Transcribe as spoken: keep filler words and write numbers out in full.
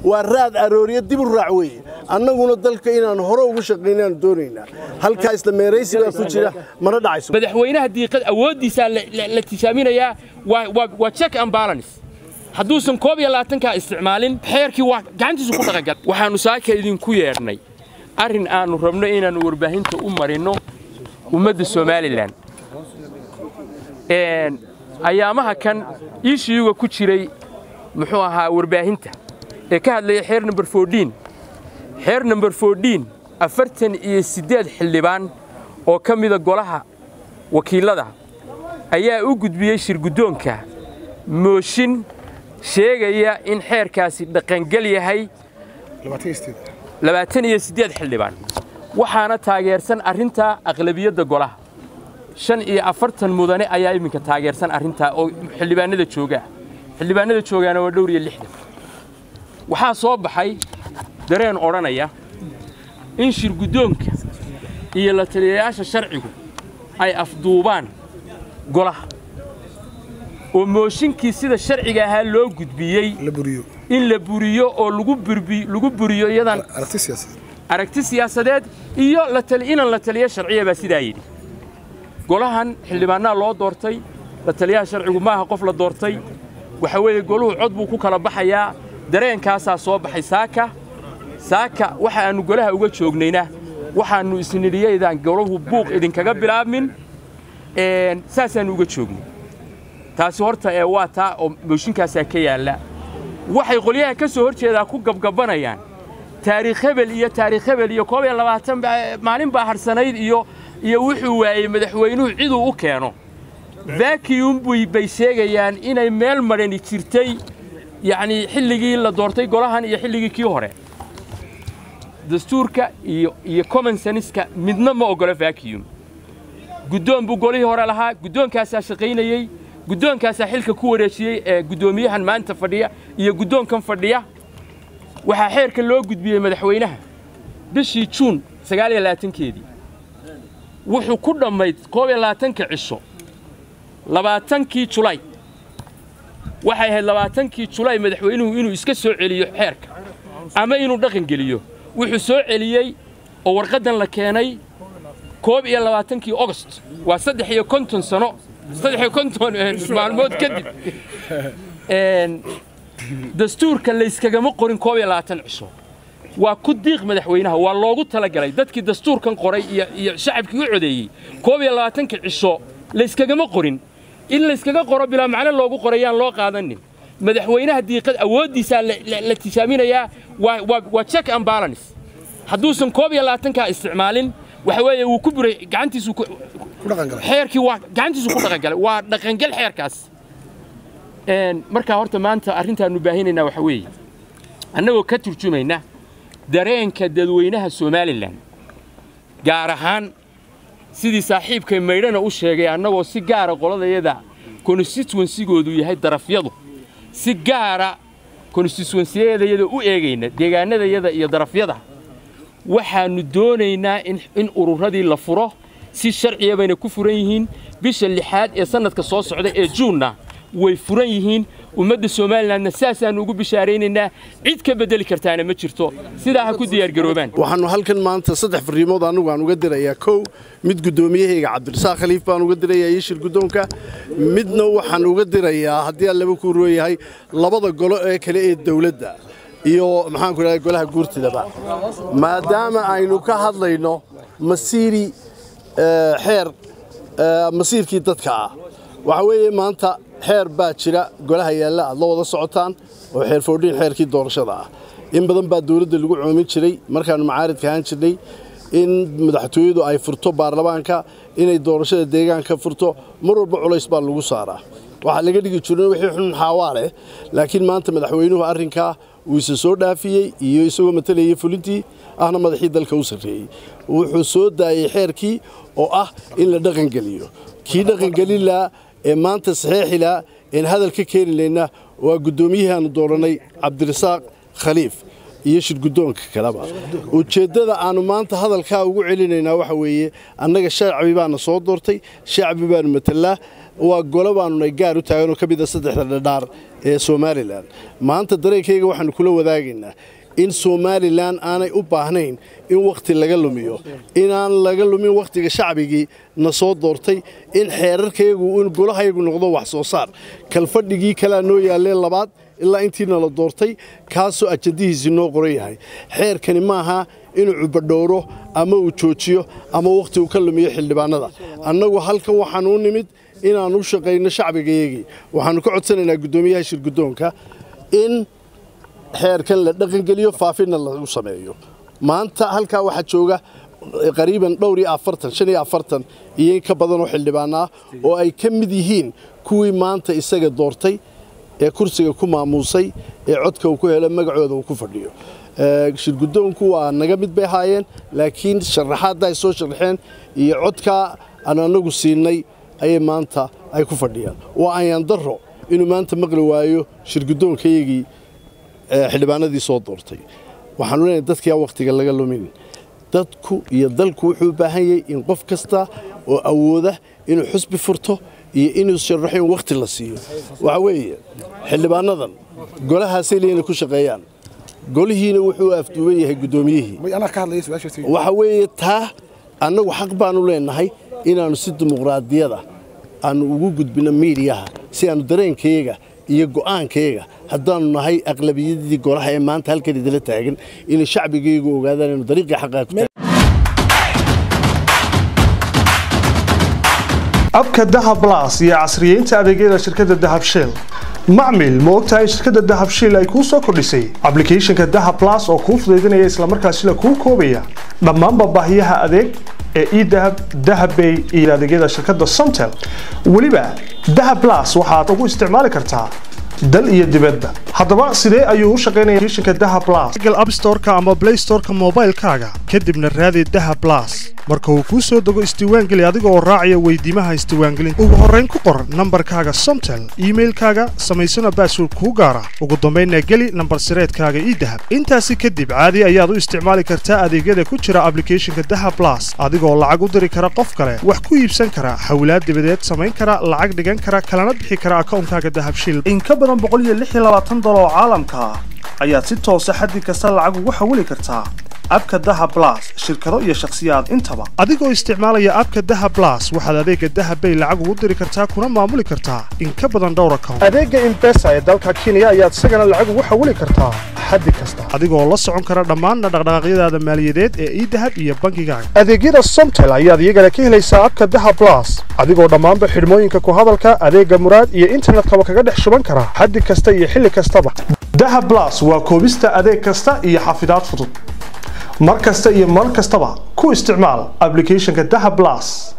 واراد أرورية دي بالرعوي أنا قلنا ذلك إن هرو وش قلنا دورينا هل كايس لما يريسي وكذا مرة عايز مدحوينها هدي قد أودي سال التسامين يا وتشك أم بالانس حدوثن كوبيا لا تنكا استعمالين حيركي واحد جانتي سكوت رجال وحنو ساك يدين كويرني أرن أن ربنا إن نوربهن تأمرينه ومد السومالي لان إن أيامها كان يشي وكتشري محوها وربهنته كهذا حير نمبر فوردين حير نمبر فوردين أفرتن يسداد حلبان أو kamida Golaha Wakiilada Ayaa u gudbiyay shir gudoonka mooshin sheegaya in xeerkaasi dhaqangal yahay labaatan iyo siddeed xildhibaan waxaana taageersan arinta aqlabiyada golaha shan iyo afartan mudane ayaa iminka taageersan arinta oo xildhibaanada jooga xildhibaanada joogana waa dhowr iyo lixdan waxa soo baxay dareen oranaya in shir gudoonka iyo la taliyayaasha sharcigu ay afduubaan golaha oo mooshinkii sida sharciga ahaa loo gudbiyay la buriyo in la buriyo oo lagu burbi lagu buriyo iyadan aragti siyaasadeed aragti siyaasadeed iyo la taliyin la taliya sharciga ba sida yiri golahan xildhibaanada loo doortay la taliyaha sharcigu maaha qof la doortay waxa weeye goluhu cod buu ku kala baxayaa dareenkaas soo baxay saaka saaka waxa aanu golaha uga joognayna waxaanu isnidiyaydan goluhu buuq idin kaga bilaabmin een saasan uga joognay taasi horta ee waa taa oo mooshinkaas ka yaala waxay qoliyaha ka soo horjeeda ku gabgabanayaan taariikh hebel iyo taariikh hebel iyo koob iyo labaatan maalin baa harsanayd iyo iyo wuxuu waayay madaxweynuhu cid uu keeno vacuum bay sheegayaan inay meel marani jirtay yaani xilligii la doortay golahan iyo xilligii kii hore dastuurka iyo iyo common sense-ka midna ma ogola vacuum gudoon buu golihii hore lahaa gudoonkaas shaqeynayay gudoonkaas xilka ku wareejiyay ee gudoomiyahan maanta fadhiya iyo gudoonkan fadhiya waxa xeerka loo gudbiyay madaxweynaha bishii June sagaal iyo labaatan-keedii wuxuu ku dhamayd koob iyo labaatan-ka cisho labaatan-kii July waxay ahayd labaatan-kii July madaxweynuhu inuu iska soo celiyo xeerka ama inuu dhaqan geliyo wuxuu soo celiyay oo warqadan la keenay koob iyo labaatan-kii August waa saddex iyo konton sano saddex iyo konton maalmood kadib een dastuurka la iskaga ma qorin koob iyo labaatan cisho waa ku diiq madaxweynaha waa loogu tala galay dadkii dastuurkan qoray iyo iyo shacabkii u codeeyay koob iyo labaatan-ka cisho la iskaga ma qorin in la iskaga qoro bila macna loogu qorayaan loo qaadanin madaxweynaha diiqad awoodiisa la tisaaminaya waa waa check and balance haduusan koob iyo labaatan-ka isticmaalin waxa weeye uu ku buray gacantiisu ku dhaqan galay xeerkii waa gacantiisu ku dhaqan galay waa dhaqan gal xeerkaas een marka horta maanta arintaanu baahinayna waxa weeye annagoo ka turjumayna dareenka dadweynaha Soomaaliland gaar ahaan sidii saaxiibkay meydhana u sheegay annagoo si gaar ah qoladayada constituency-goodu yahay darafyadu si gaar ah constituency-yada u eegayna deegaanadayada iyo darafyada waxaanu doonaynaa in in ururadii la furo si sharciya bayna ku furan yihiin bisha lixaad ee sanadka soo socda ee June way furan yihiin ummadda Soomaaliland saasaan ugu bishaareynaa cid ka bedeli kartaana ma jirto sidaa ku diyaar garoobaan waxaanu halkan maanta saddex fariimood anigu aan uga dirayaa kow mid gudoomiyahayga Cabdirasaaq Khaliif baan uga dirayaa shir gudoonka midna waxaan uga dirayaa hadii laba ku rooyahay labada golo ee kale ee dawladda iyo maxaan ku raay golaha guurtidaba maadaama aynu ka hadlayno masiiri xeer masiirkii dadka ah waxa weeye maanta xeer baa jira golaha yaala aad la wada socotaan oo xeer foodhin xeerkii doorashada ah in badan baa dawladda lagu coomin jiray markaan macaaridka ahaan jirnay in madaxtooyadu ay furto baarlamaanka inay doorashada deegaanka furto mar walba culays baa lagu saaraa waxa laga dhigi jiray wixii xun xawaale laakiin maanta madaxweynuhu arrinka uu isa soo dhaafiyay iyo isagoo matalayay fulintii ahna madaxii dalka u sareeyay wuxuu soo daayay xeerkii oo ah in la dhaqan geliyo kii dhaqan gelila ee maanta saxiixila in hadal ka keenayna waa gudoomiyahan dooranay Cabdirasaaq Khaliif iyo shir guddoonka kaleba ujeeddada aanu maanta hadalkaa ugu celinaynaa waxa weeye annaga shacbi baana soo doortay shacbi baanu matalaa waa golo baanunay gaar u taagan oo ka mid a saddexda dhadhaar ee somalilan maanta dareenkayga waxaanu kula wadaagaynaa in somalilan aanay u baahnayn in wakhti laga lumiyo inaan laga lumin wakhtiga shacbigii na soo doortay in xeerarkayagu in golahayagu noqdo wax soo saar kalfadhigii kalaa noo yaalleen labaad ilaa intiina la doortay kaasoo ajadihiisii noo qoran yahay xeerkani maaha inuu cubadhowro ama uu joojiyo ama wakhti uu ka lumiyo xildhibaanada annagu halkan waxaan u nimid inaannu u shaqayno shacbigayagii waxaannu ka codsanaynaa guddoomiyaha shir guddoonka in xeerkan la dhaqangeliyo faafinna lagu sameeyo maanta halkaa waxaa jooga qariiban dhowr iyo afartan shan iyo afartan iyo in ka badan oo xildhibaano ah oo ay ka mid yihiin kuwii maanta isaga doortay ee kursiga ku maamuusay ee codka uu ku helo magacooda uu ku fadhiyo shir guddoonku waa naga mid bay ahaayeen laakiin sharaxaadda ay soo sharaxeen iyo codkaa aan anagu siinay ayay maanta ay ku fadhiyaan waa ayaan darro inuu maanta maqli waayo shir guddoonkayagii xildhibaanadii soo doortay waxaanu leenahay dadkiyaa wakhtiga laga lumin dadku iyo dalku wuxuu u baahan yahay in qof kasta oo awooda inuu xusbi furto iyo inuu sharaxo in wakhti la siiyo waxa weeye xildhibaanadan golahaasay leeyna ku shaqeeyaan golihiina wuxuu afduuban yahay guddoomiyihii waxa weeye taa annagu xaq baanu leenahay inaannu si dimuqraadiyada aanu ugu gudbino miidiyaha si aanu dareenkayaga iyo go'aankayaga haddaannu nahay aqlabiyadii golaha ee maanta halkan idila taagan inay shacbigaygu ogaadaan inuu dariiqii xaqaa ku taagan abka dahab plus iyo casriyeynta adeegyada shirkadda dahab shell macmil ma ogtahay shirkadda dahab shell ay kuu soo kordhisay applicationka dahab plus oo kuu fududeynaya isla markaasina kuu koobaya dhammaan baahiyaha adeeg ee e-dahab dahabbay iyo adeegyada shirkadda somtel weliba dahab plus waxaad ugu isticmaali kartaa dal iyo dibadda haddaba sidee ayuu u shaqeynayaa applicationka dahab plus Google App Store-ka ama Play Store-ka moobilkaaga kadibna raadi dahab plus marka uu kuu soo dago isdiiwaangeli adiga oo raacaya weydiimaha isdiiwaangelinta ugu horreyn ku qor nambarkaaga somtel emailkaaga samaysana password kuu gaara ugu dambeynna geli nambar sireedkaaga e-dahab intaasi kadib caadi ayaad u isticmaali kartaa adeegyada ku jira applicationka dahab plus adigoo lacag u diri kara qof kale wax ku iibsan kara xawlaad dibadeed samayn kara lacag dhigan kara kalana bixi kara akoonkaaga dahab shell in ka badan boqol iyo lix iyo labaatan dolar oo caalamka ah ayaad si toos ah xaddi kasta lacag ugu xawili kartaa abka dahab plus shirkado iyo shakhsiyaad intaba adigoo isticmaalaya abka dahab plus waxaad adeega dahab bay lacag ugu diri kartaa kuna maamuli kartaa in ka badan dhowr account adeega M-Pesa ee dalka Kenya ayaad isagana lacag ugu xawili kartaa xaddi kasta adigoo la socon kara dhammaan dhaqdhaqaaqyadaada maaliyadeed ee e-dahab iyo bangigaaga adeegyada Somtel ayaad iyagana ka helaysaa abka dahab plus adigoo dhammaanba xidhmooyinka ku hadalka adeega muraad iyo internetka kaga dhex shuban kara xaddi kasta iyo xilli kastaba dahab plus waa koobista adeeg kasta iyo xafidaad fudud mar kasta iyo mar kastaba ku isticmaal applicationka dahab plus